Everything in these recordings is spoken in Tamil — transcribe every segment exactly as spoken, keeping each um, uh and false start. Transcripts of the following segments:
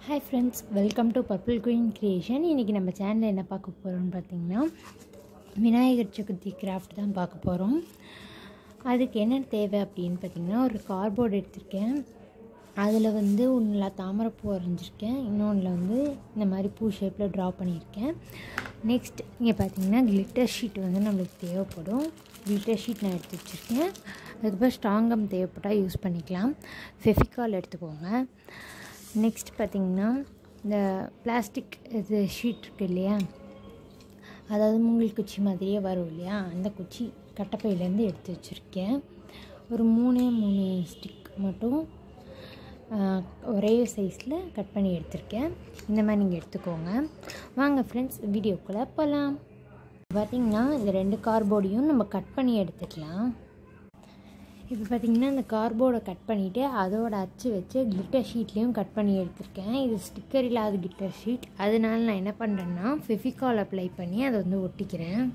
Hi friends, welcome to Purple Queen Creation. இன்னைக்கு நம்ம சேனல்ல என்ன பார்க்க போறோம்னு பாத்தீங்கன்னா விநாயகர் சதுர்த்தி கிராஃப்ட் தான் பார்க்க போறோம். அதுக்கு என்ன தேவை அப்படினு பாத்தீங்கன்னா ஒரு கார்ட்போர்ட் எடுத்துர்க்கேன். அதுல வந்து ஒண்ணுல தாமரை பூ வரைஞ்சிருக்கேன். இன்னொன்னுல வந்து இந்த மாதிரி பூ ஷேப்ல டிரா பண்ணியிருக்கேன். நெக்ஸ்ட் இங்க பாத்தீங்கன்னா கிளிட்டர் ஷீட் வந்து நமக்கு தேவைப்படும். கிளிட்டர் ஷீட் நான் எடுத்து வச்சிருக்கேன். அதுக்கு ஸ்ட்ராங் கம் தேவைப்பட்டா யூஸ் பண்ணிக்கலாம். ஃபெவிகால் எடுத்துக்கோங்க. நெக்ஸ்ட் பார்த்திங்கன்னா இந்த பிளாஸ்டிக் இது ஷீட் இருக்குது இல்லையா, அதாவது மூங்கில் குச்சி மாதிரியே வரும் இல்லையா, அந்த குச்சி கட்டப்பையிலேருந்து எடுத்து வச்சுருக்கேன். ஒரு மூணே மூணு ஸ்டிக் மட்டும் ஒரே சைஸில் கட் பண்ணி எடுத்திருக்கேன். இந்த மாதிரி நீங்கள் எடுத்துக்கோங்க. வாங்க ஃப்ரெண்ட்ஸ் வீடியோக்குள்ளே போகலாம். பார்த்திங்கன்னா இந்த ரெண்டு கார்ட்போர்டையும் நம்ம கட் பண்ணி எடுத்துக்கலாம். இப்போ பார்த்திங்கன்னா இந்த கார்ட்போர்டை கட் பண்ணிவிட்டு அதோட அச்சு வச்சு கிளிட்டர் ஷீட்லேயும் கட் பண்ணி எடுத்திருக்கேன். இது ஸ்டிக்கர் இல்லாத கிளிட்டர் ஷீட். அதனால நான் என்ன பண்ணுறேன்னா ஃபெவிகால் அப்ளை பண்ணி அதை வந்து ஒட்டிக்கிறேன்.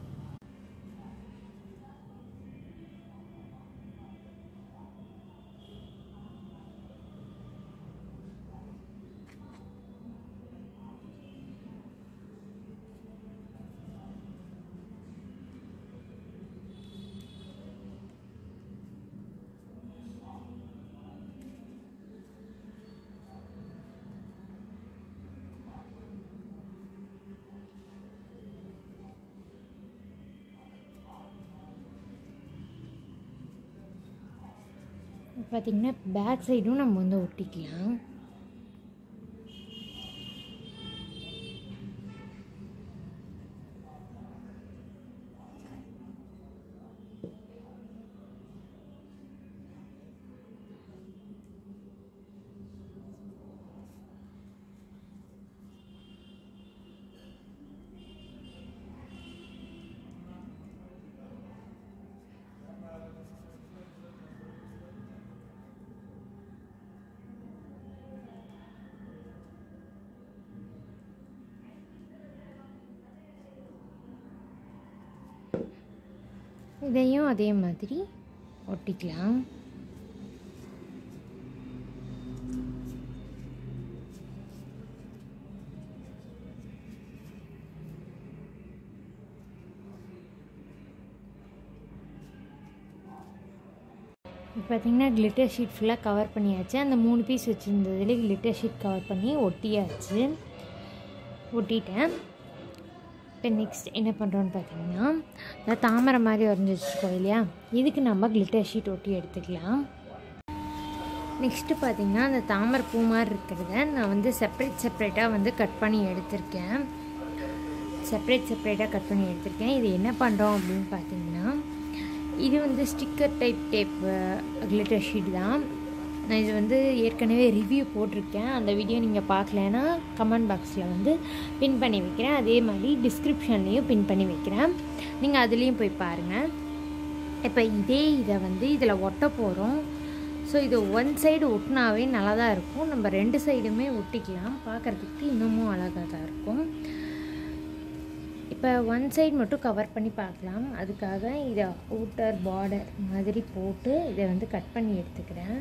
பார்த்திங்கன்னா பேக் சைடும் நம்ம வந்து ஒட்டிக்கலாம். இதையும் அதே மாதிரி ஒட்டிக்கலாம். பார்த்திங்கன்னா கிளிட்டர் ஷீட் ஃபுல்லாக கவர் பண்ணியாச்சு. அந்த மூணு பீஸ் வச்சுருந்ததுலேயே கிளிட்டர் ஷீட் கவர் பண்ணி ஒட்டியாச்சு, ஒட்டிட்டேன். இப்போ நெக்ஸ்ட் என்ன பண்ணுறோன்னு பார்த்தீங்கன்னா இந்த தாமரை மாதிரி வரைஞ்சி வச்சுருக்கோம் இல்லையா, இதுக்கு நம்ம கிளிட்டர் ஷீட் ஒட்டி எடுத்துக்கலாம். நெக்ஸ்ட்டு பார்த்திங்கன்னா அந்த தாமரை பூ மாதிரி இருக்கிறத நான் வந்து செப்ரேட் செப்ரேட்டாக வந்து கட் பண்ணி எடுத்திருக்கேன். செப்ரேட் செப்ரேட்டாக கட் பண்ணி எடுத்திருக்கேன். இது என்ன பண்ணுறோம் அப்படின்னு பார்த்தீங்கன்னா இது வந்து sticker type tape glitter sheet தான். நான் இது வந்து ஏற்கனவே ரிவ்யூ போட்டிருக்கேன். அந்த வீடியோ நீங்கள் பார்க்கலன்னா கமெண்ட் பாக்ஸில் வந்து பின் பண்ணி வைக்கிறேன். அதே மாதிரி டிஸ்கிரிப்ஷன்லேயும் பின் பண்ணி வைக்கிறேன், நீங்கள் அதுலேயும் போய் பாருங்கள். இப்போ இதே இதை வந்து இதில் ஒட்ட போகிறோம். ஸோ இது ஒன் சைடு ஒட்டினாவே நல்லா தான் இருக்கும். நம்ம ரெண்டு சைடுமே ஒட்டிக்கலாம், பார்க்குறதுக்கு இன்னமும் அழகாக தான் இருக்கும். இப்போ ஒன் சைடு மட்டும் கவர் பண்ணி பார்க்கலாம். அதுக்காக இதை அவுட்டர் பார்டர் மாதிரி போட்டு இதை வந்து கட் பண்ணி எடுத்துக்கிறேன்.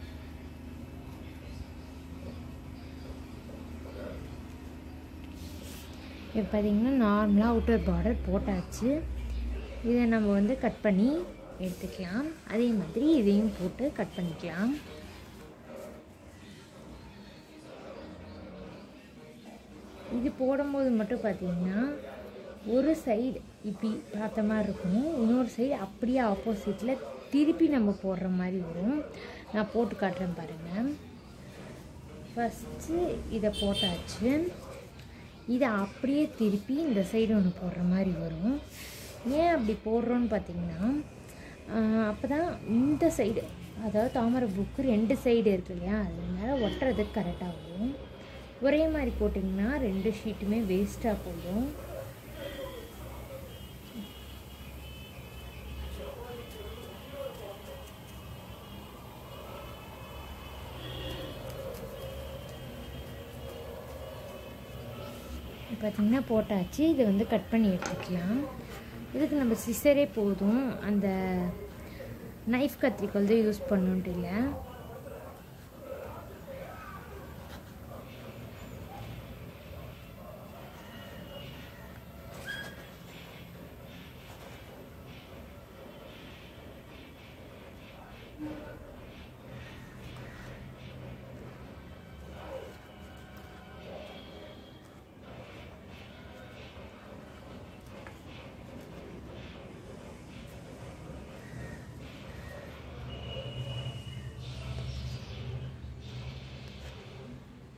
இப்போ பார்த்திங்கன்னா நார்மலாக அவுட்டர் பார்டர் போட்டாச்சு. இதை நம்ம வந்து கட் பண்ணி எடுத்துக்கலாம். அதே மாதிரி இதையும் போட்டு கட் பண்ணிக்கலாம். இது போடும்போது மட்டும் பார்த்திங்கன்னா ஒரு சைடு இப்படி பார்த்த மாதிரி இருக்கும், இன்னொரு சைடு அப்படியே ஆப்போசிட்டில் திருப்பி நம்ம போடுற மாதிரி வரும். நான் போட்டு காட்டுறேன் பாருங்கள். ஃபஸ்ட்டு இதை போட்டாச்சு. இதை அப்படியே திருப்பி இந்த சைடு ஒன்று போடுற மாதிரி வரும். ஏன் அப்படி போடுறோன்னு பார்த்தீங்கன்னா அப்போ தான் இந்த சைடு, அதாவது தாமரை பூக்கு ரெண்டு சைடு இருக்கு இல்லையா, அதனால ஒட்டுறதுக்கு கரெக்டாக வரும். ஒரே மாதிரி போட்டிங்கன்னா ரெண்டு ஷீட்டுமே வேஸ்ட்டாக போடும். பார்த்திங்கன்னா போட்டாச்சு. இதை வந்து கட் பண்ணி எடுத்துக்கலாம். இதுக்கு நம்ம சிசரே போதும், அந்த நைஃப் கத்திரிக்கோல் தான் யூஸ் பண்ணணுன்ட்டு இல்லை.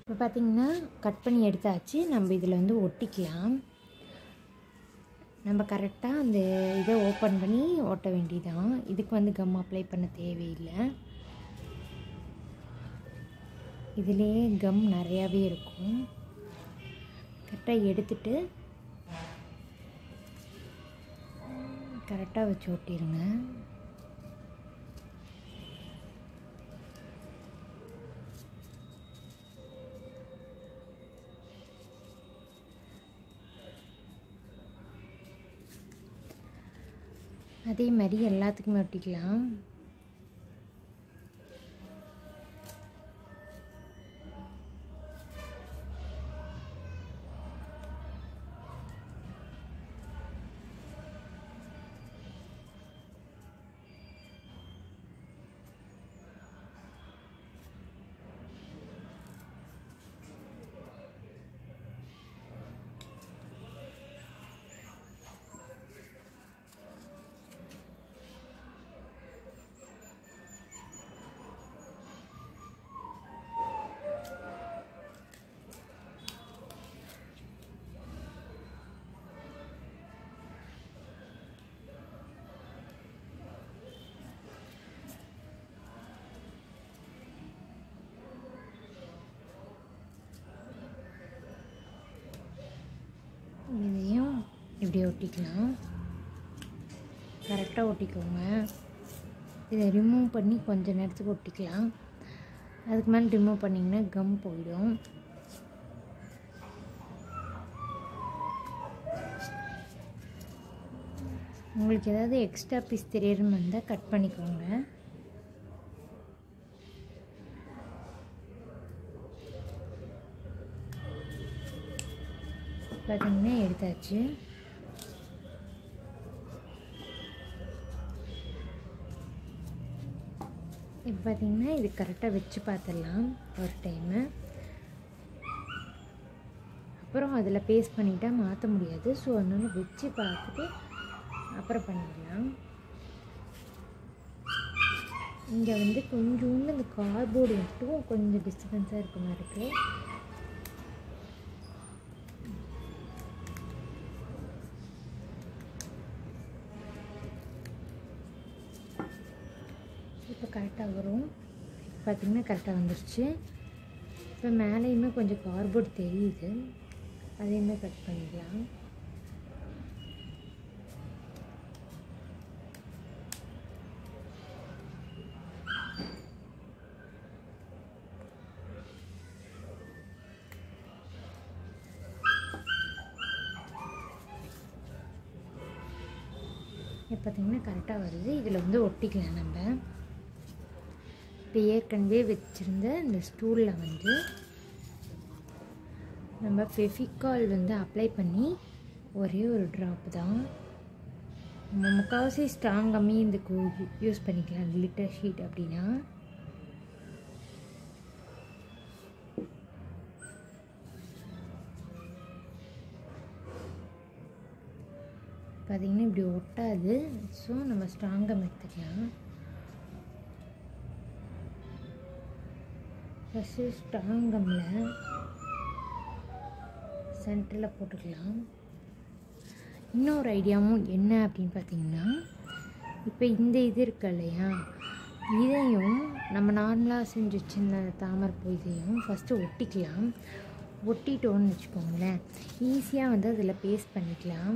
இப்போ பார்த்திங்கன்னா கட் பண்ணி எடுத்தாச்சு. நம்ம இதில் வந்து ஒட்டிக்கலாம். நம்ம கரெக்டாக அந்த இதை ஓப்பன் பண்ணி ஒட்ட வேண்டியதான். இதுக்கு வந்து கம் அப்ளை பண்ண தேவையில்லை. இதிலேயே கம் நிறையாவே இருக்கும். கரெக்டாக எடுத்துட்டு கரெக்டாக வச்சு ஒட்டிடுங்க. அதே மாதிரி எல்லாத்துக்குமே ஒட்டிக்கலாம். இதையும் இப்படி ஒட்டிக்கலாம். கரெக்டாக ஒட்டிக்கோங்க. இதை ரிமூவ் பண்ணி கொஞ்சம் நேரத்துக்கு ஒட்டிக்கலாம். அதுக்கு மேலே ரிமூவ் பண்ணிங்கன்னா கம் போயிடும். உங்களுக்கு ஏதாவது எக்ஸ்ட்ரா பீஸ் தெரியணும்னு இருந்தால் கட் பண்ணிக்கோங்க. பார்த்திங்கன்னா எடுத்தாச்சு. இப்போ பார்த்திங்கன்னா இது கரெக்டாக வச்சு பார்த்துடலாம் ஒரு டைமு. அப்புறம் அதில் பேஸ்ட் பண்ணிட்டா மாற்ற முடியாது. ஸோ அதனால் வச்சு பார்த்துட்டு அப்புறம் பண்ணிடலாம். இங்கே வந்து கொஞ்சோண்டு இந்த கார்ட்போர்டு மட்டும் கொஞ்சம் டிஸ்டர்பன்ஸாக இருக்க மாதிரி இருக்குது. இப்போ கரெக்டாக வரும். பார்த்திங்கன்னா கரெக்டாக வந்துருச்சு. இப்போ மேலேயுமே கொஞ்சம் கார்ட்போர்ட் தெரியுது. அதையுமே கட் பண்ணிடலாம். இப்போ பார்த்திங்கன்னா கரெக்டாக வருது. இதில் வந்து ஒட்டிக்கலாம். நம்ம இப்போ ஏற்கனவே வச்சுருந்த இந்த ஸ்டூலில் வந்து நம்ம ஃபெவிகால் வந்து அப்ளை பண்ணி ஒரே ஒரு ட்ராப் தான். நம்ம முக்கால்வாசி ஸ்ட்ராங் கம்மி இந்த யூஸ் பண்ணிக்கலாம் கிளிட்டர் ஷீட் அப்படின்னா. பார்த்திங்கன்னா இப்படி ஒட்டாது. ஸோ நம்ம ஸ்ட்ராங்கம் எடுத்துக்கலாம். ஃபஸ்ட்டு ஸ்ட்ராங்கம்மில் சென்டரில் போட்டுக்கலாம். இன்னொரு ஐடியாவும் என்ன அப்படின்னு பார்த்திங்கன்னா, இப்போ இந்த இது இருக்கு இல்லையா, இதையும் நம்ம நார்மலாக செஞ்சு வச்சுருந்த தாமரைப்பூ இதையும் ஃபஸ்ட்டு ஒட்டிக்கலாம். ஒட்டிட்டோன்னு வச்சுக்கோங்களேன், ஈஸியாக வந்து அதில் பேஸ்ட் பண்ணிக்கலாம்.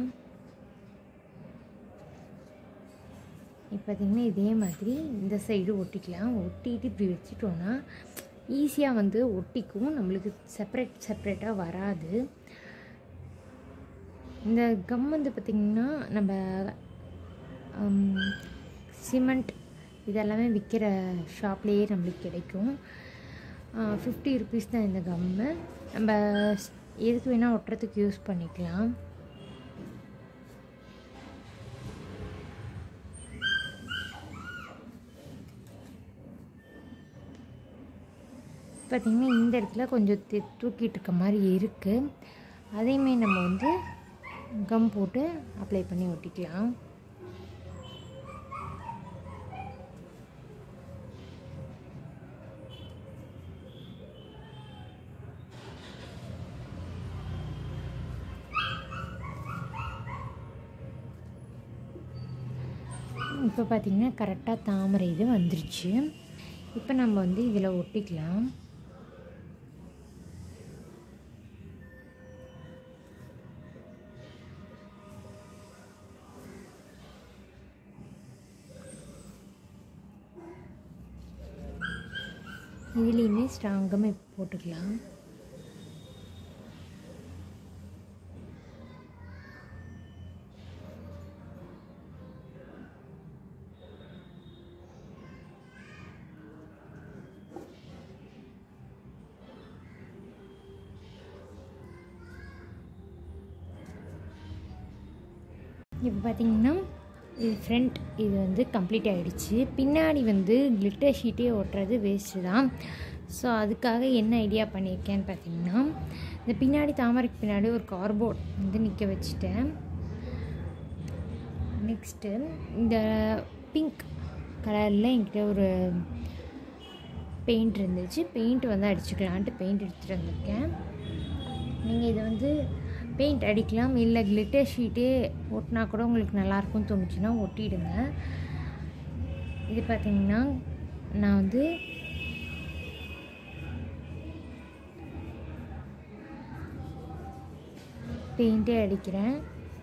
இப்போ பார்த்திங்கன்னா இதே மாதிரி இந்த சைடு ஒட்டிக்கலாம். ஒட்டிட்டு இப்படி வச்சுட்டோன்னா ஈஸியாக வந்து ஒட்டிக்கும். நம்மளுக்கு செப்பரேட் செப்பரேட்டாக வராது. இந்த கம் வந்து பார்த்திங்கன்னா நம்ம சிமெண்ட் இதெல்லாமே விற்கிற ஷாப்லேயே நம்மளுக்கு கிடைக்கும். ஃபிஃப்டி ருபீஸ் தான் இந்த கம்மு. நம்ம எதுக்கு வேணால் ஒட்டுறதுக்கு யூஸ் பண்ணிக்கலாம். பார்த்திங்கன்னா இந்த இடத்துல கொஞ்சம் தூக்கிட்டு இருக்க மாதிரி இருக்குது. அதையுமே நம்ம வந்து கம் போட்டு அப்ளை பண்ணி ஒட்டிக்கலாம். இப்போ பார்த்திங்கன்னா கரெக்டாக தாமரை இது வந்துருச்சு. இப்போ நம்ம வந்து இதில் ஒட்டிக்கலாம். இதுலேயுமே ஸ்ட்ராங்காக போட்டுக்கலாம். இப்போ பார்த்திங்கன்னா இது ஃப்ரண்ட் இது வந்து கம்ப்ளீட் ஆகிடுச்சு. பின்னாடி வந்து கிளிட்டர் ஷீட்டே ஒட்டுறது வேஸ்ட்டு தான். ஸோ அதுக்காக என்ன ஐடியா பண்ணியிருக்கேன்னு பார்த்திங்கன்னா, இந்த பின்னாடி தாமரைக்கு பின்னாடி ஒரு கார்ட்போர்ட் வந்து நிற்க வச்சுட்டேன். நெக்ஸ்ட்டு இந்த பிங்க் கலரில் என்கிட்ட ஒரு பெயிண்ட் இருந்துச்சு. பெயிண்ட் வந்து அடிச்சுக்கலான்ட்டு பெயிண்ட் எடுத்துகிட்டு வந்திருக்கேன். நீங்கள் இதை வந்து பெயிண்ட் அடிக்கலாம், இல்லை கிளிட்டர் ஷீட்டே ஒட்டினா கூட உங்களுக்கு நல்லாயிருக்கும்னு தோணுச்சுன்னா ஒட்டிடுங்க. இது பார்த்திங்கன்னா நான் வந்து பெயிண்டே அடிக்கிறேன்.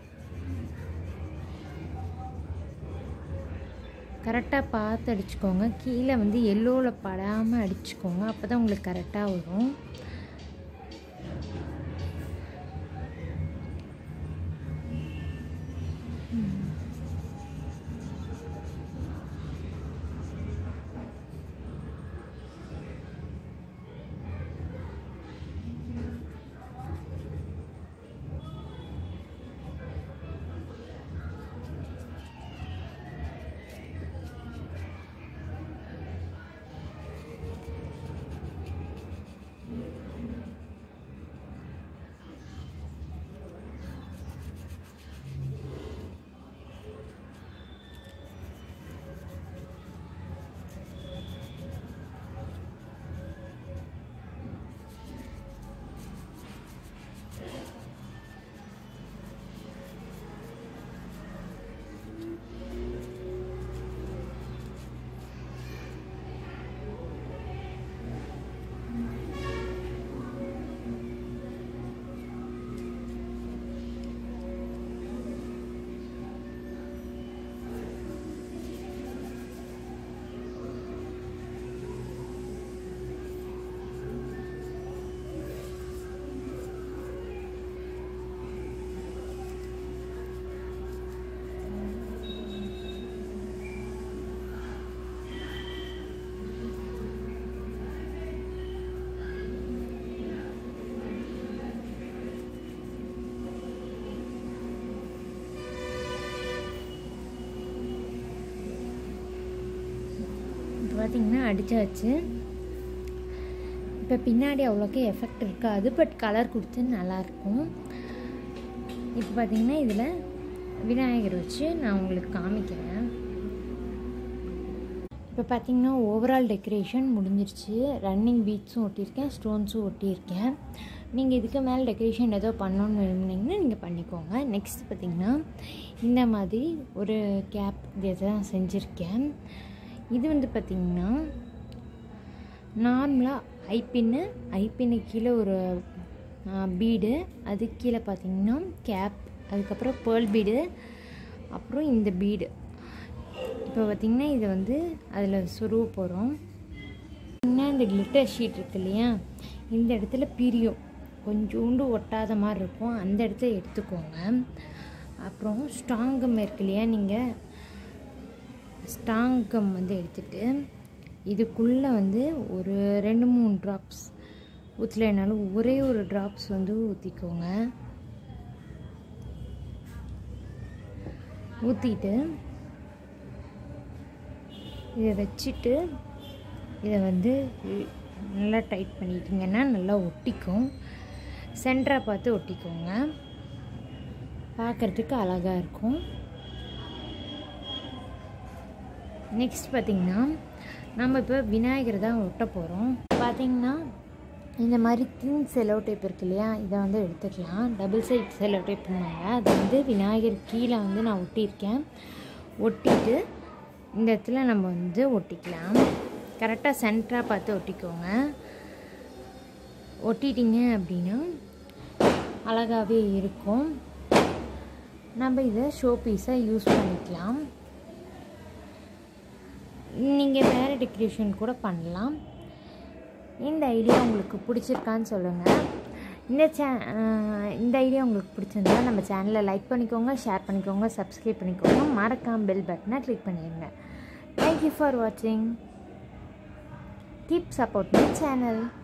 கரெக்டாக பார்த்து அடிச்சுக்கோங்க. கீழே வந்து எல்லோவில் படாமல் அடிச்சுக்கோங்க. அப்போ தான் உங்களுக்கு கரெக்டாக வரும். பார்த்திங்கன்னா அடித்தாச்சு. இப்போ பின்னாடி அவ்வளோக்கா எஃபெக்ட் இருக்காது, பட் கலர் கொடுத்து நல்லாயிருக்கும். இப்போ பார்த்திங்கன்னா இதில் விநாயகர் வச்சு நான் உங்களுக்கு காமிக்கிறேன். இப்போ பார்த்திங்கன்னா ஓவரால் டெக்கரேஷன் முடிஞ்சிருச்சு. ரன்னிங் பீட்ஸும் ஒட்டியிருக்கேன், ஸ்டோன்ஸும் ஒட்டியிருக்கேன். நீங்கள் இதுக்கு மேலே டெக்கரேஷன் ஏதோ பண்ணணுன்னு விரும்புனீங்கன்னா நீங்கள் பண்ணிக்கோங்க. நெக்ஸ்ட் பார்த்திங்கன்னா இந்த மாதிரி ஒரு கேப் இதை தான் செஞ்சுருக்கேன். இது வந்து பார்த்திங்கன்னா நார்மலாக ஐப்பின்னு ஐப்பின்னு கீழே ஒரு பீடு, அது கீழே பார்த்திங்கன்னா கேப், அதுக்கப்புறம் பேர்ல் பீடு, அப்புறம் இந்த பீடு. இப்போ பார்த்திங்கன்னா இதை வந்து அதில் சொருவ போகிறோம். இந்த கிளிட்டர் ஷீட் இருக்கு இல்லையா, இந்த இடத்துல பிரியும், கொஞ்சோண்டு ஒட்டாத மாதிரி இருக்கும், அந்த இடத்த எடுத்துக்கோங்க. அப்புறம் ஸ்ட்ராங்கம் இருக்கு இல்லையா, நீங்கள் ஸ்ட்ராங்கம் வந்து எடுத்துகிட்டு இதுக்குள்ளே வந்து ஒரு ரெண்டு மூணு ட்ராப்ஸ் ஊற்றலைனாலும் ஒரே ஒரு ட்ராப்ஸ் வந்து ஊற்றிக்கோங்க. ஊற்றிட்டு இதை வச்சுட்டு இதை வந்து நல்லா டைட் பண்ணிட்டிங்கன்னா நல்லா ஒட்டிக்கும். சென்டராக பார்த்து ஒட்டிக்கோங்க, பார்க்குறதுக்கு அழகாக இருக்கும். நெக்ஸ்ட் பார்த்திங்கன்னா நம்ம இப்போ விநாயகர் தான் ஒட்ட போகிறோம். பார்த்திங்கன்னா இந்த மாதிரி தின் செலோ டேப் இருக்கு இல்லையா, இதை வந்து எடுத்துக்கலாம். டபுள் சைட் செலோ டேப்னால அதை வந்து விநாயகர் கீழே வந்து நான் ஒட்டியிருக்கேன். ஒட்டிட்டு இந்த இடத்துல நம்ம வந்து ஒட்டிக்கலாம். கரெக்டாக சென்டராக பார்த்து ஒட்டிக்கோங்க. ஒட்டிட்டிங்க அப்படின்னா அழகாகவே இருக்கும். நம்ம இதை ஷோ பீஸாக யூஸ் பண்ணிக்கலாம். நீங்கள் வேறு டெக்கரேஷன் கூட பண்ணலாம். இந்த ஐடியா உங்களுக்கு பிடிச்சிருக்கான்னு சொல்லுங்கள். இந்த சே இந்த ஐடியா உங்களுக்கு பிடிச்சிருந்தா நம்ம சேனலை லைக் பண்ணிக்கோங்க, ஷேர் பண்ணிக்கோங்க, சப்ஸ்கிரைப் பண்ணிக்கோங்க. மறக்காம பெல் பட்டனை கிளிக் பண்ணிடுங்க. தேங்க்யூ ஃபார் வாட்சிங். Keep support my channel.